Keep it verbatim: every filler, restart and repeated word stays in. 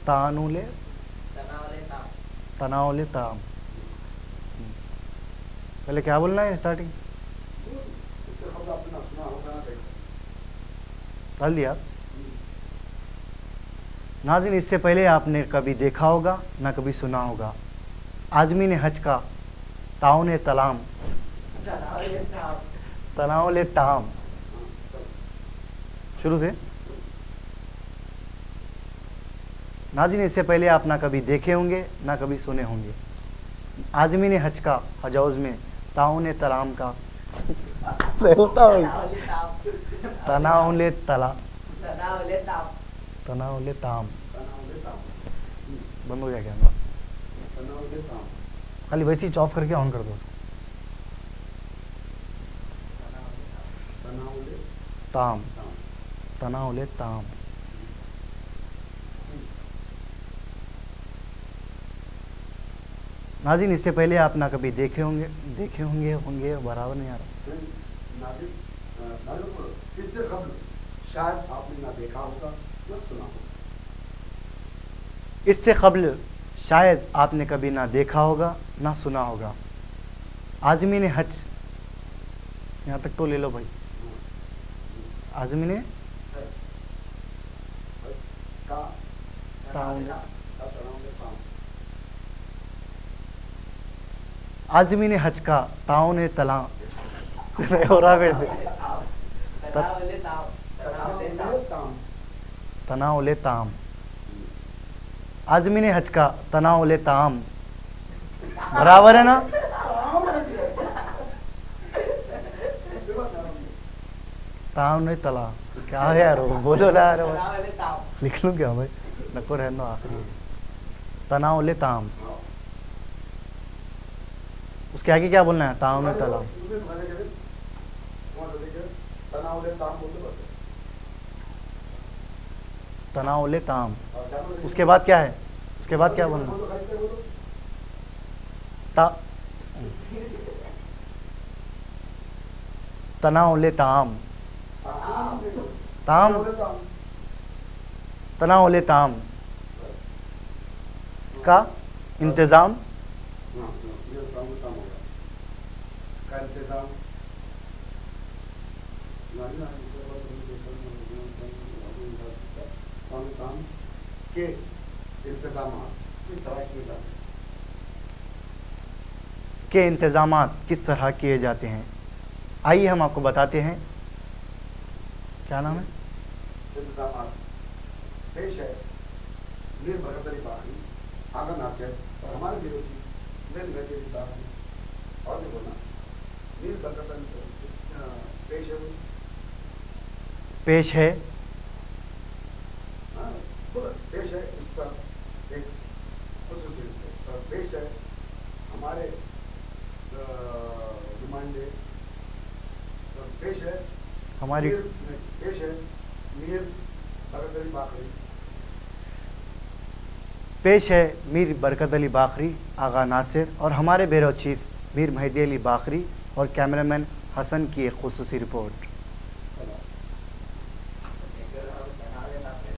तानुले तनाउले ताम। पहले क्या बोलना है स्टार्टिंग? डाल दिया। नाज़रीन, इससे पहले आपने कभी देखा होगा ना कभी सुना होगा। आज़मीन हज का ताउन तलाम तनाउले ताम। शुरू से। नाज़रीन, इससे पहले आप ना कभी देखे होंगे ना कभी सुने होंगे। आज़मीन हज का हजौज में ताउन तलाम का तनाउले तला तनाउले ताम। बंद हो गया कैमरा? खाली वैसे ही ऑफ करके ऑन कर दो उसको। ताम तनाउले ताम। नाज़रीन, इससे पहले आप ना कभी देखे होंगे देखे होंगे होंगे बराबर नहीं आ रहा। इससे कबल शायद आपने ना देखा होगा ना सुना होगा। इससे कबल शायद आपने कभी ना देखा होगा ना सुना होगा। आज़मीन हज, यहाँ तक तो ले लो भाई। आज़मीन आज़मीन हज का ताउन तला हो रहा फिर से तनाउले ताम। आज़मीन हज का तनाउले ताम बराबर है ना? ताउन तला क्या है यार, वो बोलो ना यार। लिख लूँ क्या भाई? नको रहना आखिरी। तनाउले ताम। उसके आगे क्या बोलना है? ताउन तला। तनाउले ताम। उसके बाद क्या है? उसके बाद क्या बोलना? ता तनाउले ताम ताम तनाउले ताम का इंतज़ाम के इंतजामात किस तरह किए जाते हैं के इंतज़ामात किस तरह किए जाते हैं। आइए हम आपको बताते हैं। क्या नाम है? इंतजामात पेश है मीर बरकत अली बाकरी, आगा नासिर और हमारे विरोधी मीर बरकत अली बाकरी। और भी बोलना मीर बरकत अली पेश है पेश है पेश है इसका एक खुसूसियत और पेश है हमारे नुमाइंदे। पेश है हमारी पेश है मीर बरकत अली बाकरी। पेश है मीर बरकत अली बाकरी, आगा नासिर और हमारे ब्यूरो चीफ मीर मेहदी अली बाकरी और कैमरामैन हसन की एक खुसूसी रिपोर्ट।